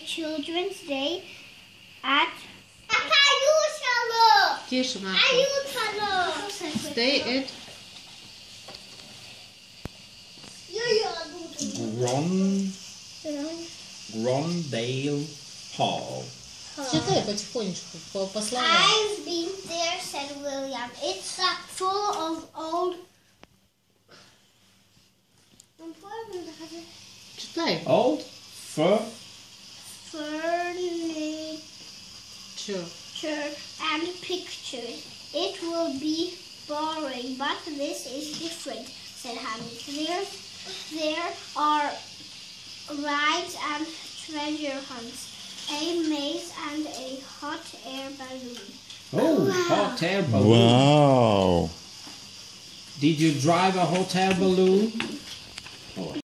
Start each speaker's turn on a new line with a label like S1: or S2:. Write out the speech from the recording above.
S1: Children's Day at
S2: Тише, Марко. Stay at
S3: Grondale Hall.
S2: Читай потихонечку, по словам.
S1: I've been there, said William. It's full of old...
S2: Читай.
S3: Old
S1: furniture and pictures. It will be boring, but this is different, said Hamlet. There are rides and treasure hunts, a maze and a hot air balloon.
S3: Oh, hot air balloon.
S4: Wow.
S3: Did you drive a hot air balloon?